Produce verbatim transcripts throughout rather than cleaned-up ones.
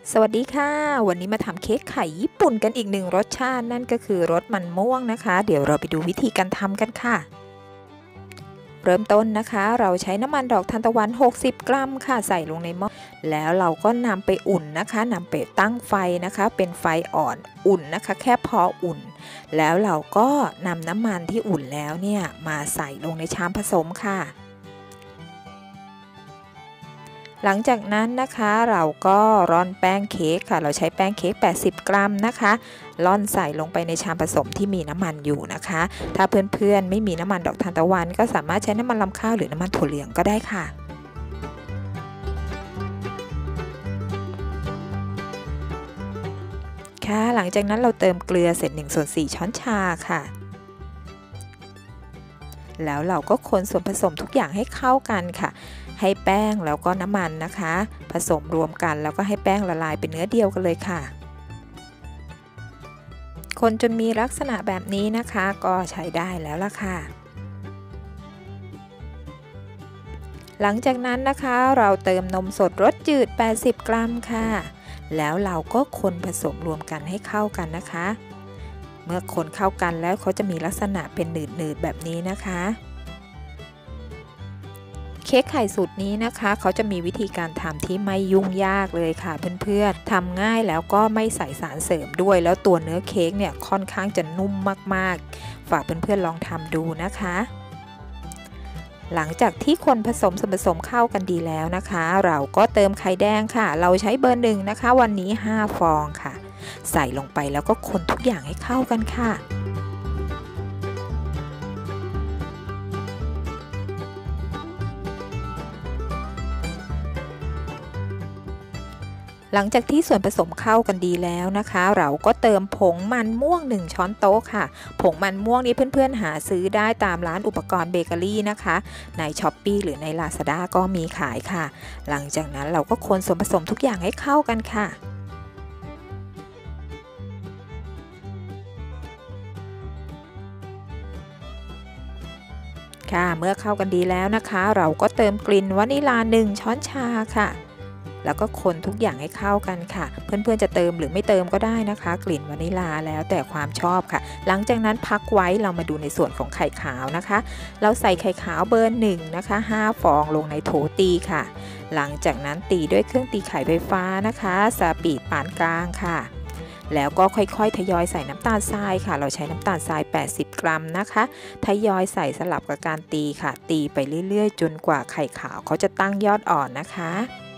สวัสดีค่ะวันนี้มาทำเค้กไข่ญี่ปุ่นกันอีกหนึ่งรสชาตินั่นก็คือรสมันม่วงนะคะเดี๋ยวเราไปดูวิธีการทำกันค่ะเริ่มต้นนะคะเราใช้น้ำมันดอกทานตะวันหกสิบกรัมค่ะใส่ลงในหม้อแล้วเราก็นำไปอุ่นนะคะนำไปตั้งไฟนะคะเป็นไฟอ่อนอุ่นนะคะแค่พออุ่นแล้วเราก็นำน้ำมันที่อุ่นแล้วเนี่ยมาใส่ลงในชามผสมค่ะหลังจากนั้นนะคะเราก็ร่อนแป้งเค้กค่ะเราใช้แป้งเค้กแปดสิบกรัมนะคะร่อนใส่ลงไปในชามผสมที่มีน้ำมันอยู่นะคะถ้าเพื่อนๆไม่มีน้ำมันดอกทานตะวันก็สามารถใช้น้ำมันรำข้าวหรือน้ำมันถั่วเหลืองก็ได้ค่ะค่ะหลังจากนั้นเราเติมเกลือเสร็จหนึ่งส่วนสี่ช้อนชาค่ะแล้วเราก็คนส่วนผสมทุกอย่างให้เข้ากันค่ะให้แป้งแล้วก็น้ำมันนะคะผสมรวมกันแล้วก็ให้แป้งละลายเป็นเนื้อเดียวกันเลยค่ะคนจนมีลักษณะแบบนี้นะคะก็ใช้ได้แล้วล่ะค่ะหลังจากนั้นนะคะเราเติมนมสดรสจืดแปดสิบกรัมค่ะแล้วเราก็คนผสมรวมกันให้เข้ากันนะคะเมื่อคนเข้ากันแล้วเขาจะมีลักษณะเป็นหนืดๆแบบนี้นะคะเค้กไข่สูตรนี้นะคะเขาจะมีวิธีการทำที่ไม่ยุ่งยากเลยค่ะเพื่อนๆทำง่ายแล้วก็ไม่ใส่สารเสริมด้วยแล้วตัวเนื้อเค้กเนี่ยค่อนข้างจะนุ่มมากๆฝากเพื่อนๆลองทำดูนะคะหลังจากที่คนผสมส่วนผสมเข้ากันดีแล้วนะคะเราก็เติมไข่แดงค่ะเราใช้เบอร์หนึ่งนะคะวันนี้ห้าฟองค่ะใส่ลงไปแล้วก็คนทุกอย่างให้เข้ากันค่ะหลังจากที่ส่วนผสมเข้ากันดีแล้วนะคะเราก็เติมผงมันม่วงหนึ่งช้อนโต๊ะค่ะผงมันม่วงนี้เพื่อนๆหาซื้อได้ตามร้านอุปกรณ์เบเกอรี่นะคะใน ช้อปปี้ หรือใน ลาซาด้า ก็มีขายค่ะหลังจากนั้นเราก็คนส่วนผสมทุกอย่างให้เข้ากันค่ะค่ะเมื่อเข้ากันดีแล้วนะคะเราก็เติมกลิ่นวานิลาหนึ่งช้อนชาค่ะแล้วก็คนทุกอย่างให้เข้ากันค่ะเพื่อนๆจะเติมหรือไม่เติมก็ได้นะคะกลิ่นวานิลาแล้วแต่ความชอบค่ะหลังจากนั้นพักไว้เรามาดูในส่วนของไข่ขาวนะคะเราใส่ไข่ขาวเบอร์หนึ่งนะคะห้าฟองลงในโถตีค่ะหลังจากนั้นตีด้วยเครื่องตีไข่ไฟฟ้านะคะสปีดปานกลางค่ะแล้วก็ค่อยๆทยอยใส่น้ำตาลทรายค่ะเราใช้น้ำตาลทรายแปดสิบกรัมนะคะทยอยใส่สลับกับการตีค่ะตีไปเรื่อยๆจนกว่าไข่ขาวเขาจะตั้งยอดอ่อนนะคะ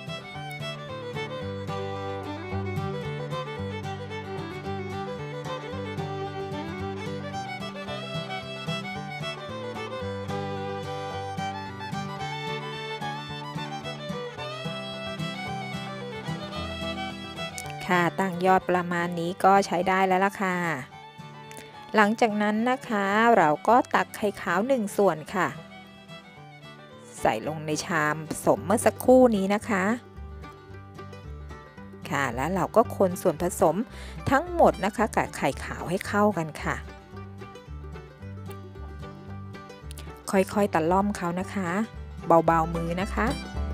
ค่ะตั้งยอดประมาณนี้ก็ใช้ได้แล้วล่ะค่ะหลังจากนั้นนะคะเราก็ตักไข่ขาวหนึ่งส่วนค่ะใส่ลงในชามผสมเมื่อสักครู่นี้นะคะค่ะแล้วเราก็คนส่วนผสมทั้งหมดนะคะกับไข่ขาวให้เข้ากันค่ะค่อยๆตะล่อมเขานะคะเบาๆมือนะคะ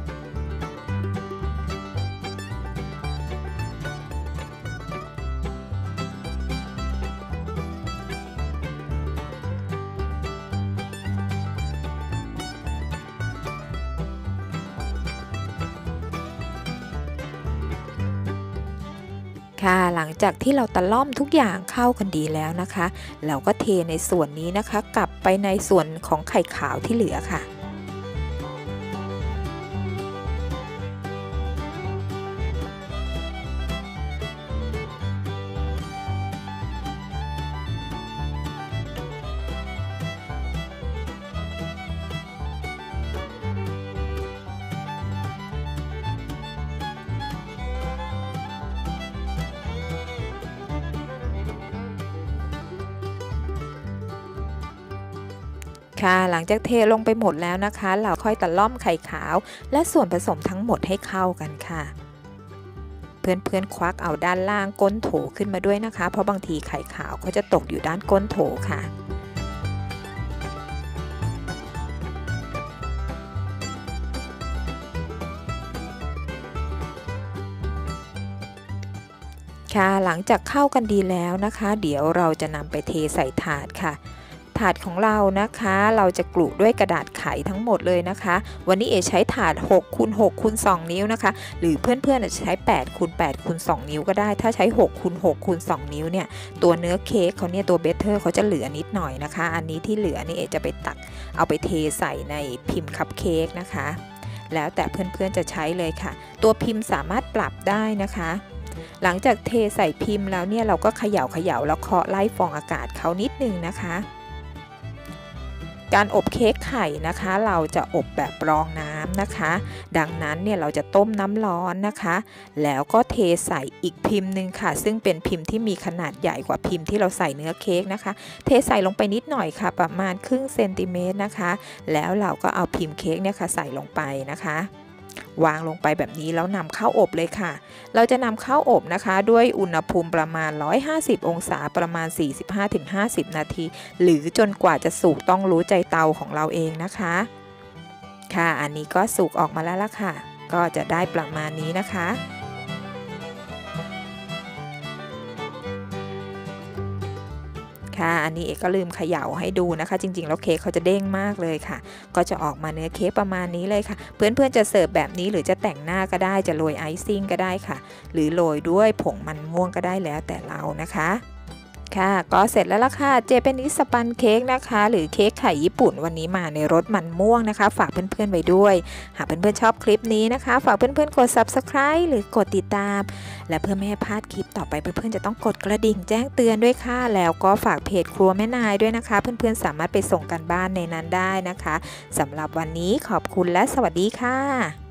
ค่ะหลังจากที่เราตะล่อมทุกอย่างเข้ากันดีแล้วนะคะเราก็เทในส่วนนี้นะคะกลับไปในส่วนของไข่ขาวที่เหลือค่ะค่ะหลังจากเทลงไปหมดแล้วนะคะเราค่อยตะล่อมไข่ขาวและส่วนผสมทั้งหมดให้เข้ากันค่ะเพื่อนๆควักเอาด้านล่างก้นโถขึ้นมาด้วยนะคะเพราะบางทีไข่ขาวเขาจะตกอยู่ด้านก้นโถค่ะ คค่ะหลังจากเข้ากันดีแล้วนะคะเดี๋ยวเราจะนำไปเทใส่ถาดค่ะถาดของเรานะคะเราจะกลุด้วยกระดาษไขทั้งหมดเลยนะคะวันนี้เอใช้ถาดหกคูณหกคูณสองนิ้วนะคะหรือเพื่อนๆอาจจะใช้แปดคูณแปดคูณสองนิ้วก็ได้ถ้าใช้หกคูณหกคูณสองนิ้วเนี่ยตัวเนื้อเค้กเขาเนี่ยตัวเบเตอร์เขาจะเหลือนิดหน่อยนะคะอันนี้ที่เหลือนี่เอจะไปตักเอาไปเทใส่ในพิมพ์คัพเค้กนะคะแล้วแต่เพื่อนๆจะใช้เลยค่ะตัวพิมพ์สามารถปรับได้นะคะหลังจากเทใส่พิมพ์แล้วเนี่ยเราก็เขย่าเขย่าแล้วเคาะไล่ฟองอากาศเขานิดนึงนะคะการอบเค้กไข่นะคะเราจะอบแบบรองน้ำนะคะดังนั้นเนี่ยเราจะต้มน้ำร้อนนะคะแล้วก็เทใส่อีกพิมพ์หนึ่งค่ะซึ่งเป็นพิมพ์ที่มีขนาดใหญ่กว่าพิมพ์ที่เราใส่เนื้อเค้กนะคะเทใส่ลงไปนิดหน่อยค่ะประมาณครึ่งเซนติเมตรนะคะแล้วเราก็เอาพิมพ์เค้กเนี่ยค่ะใส่ลงไปนะคะวางลงไปแบบนี้แล้วนำเข้าอบเลยค่ะเราจะนำเข้าอบนะคะด้วยอุณหภูมิประมาณหนึ่งร้อยห้าสิบองศาประมาณ สี่สิบห้าถึงห้าสิบ นาทีหรือจนกว่าจะสุกต้องรู้ใจเตาของเราเองนะคะค่ะอันนี้ก็สุกออกมาแล้วล่ะค่ะก็จะได้ประมาณนี้นะคะค่ะอันนี้เอกก็ลืมเขย่าให้ดูนะคะจริงๆแล้วเค้กเขาจะเด้งมากเลยค่ะก็จะออกมาเนื้อเค้กประมาณนี้เลยค่ะเพื่อนๆจะเสิร์ฟแบบนี้หรือจะแต่งหน้าก็ได้จะโรยไอซิ่งก็ได้ค่ะหรือโรยด้วยผงมันม่วงก็ได้แล้วแต่เรานะคะค่ะก็เสร็จแล้วล่ะค่ะเจแปนิสสปันเค้กนะคะหรือเค้กไข่ญี่ปุ่นวันนี้มาในรสมันม่วงนะคะฝากเพื่อนๆไว้ด้วยหากเพื่อนๆชอบคลิปนี้นะคะฝากเพื่อนๆกด ซับสไครบ์ หรือกดติดตามและเพื่อไม่ให้พลาดคลิปต่อไปเพื่อนๆจะต้องกดกระดิ่งแจ้งเตือนด้วยค่ะแล้วก็ฝากเพจครัวแม่นายด้วยนะคะเพื่อนๆสามารถไปส่งกันบ้านในนั้นได้นะคะสำหรับวันนี้ขอบคุณและสวัสดีค่ะ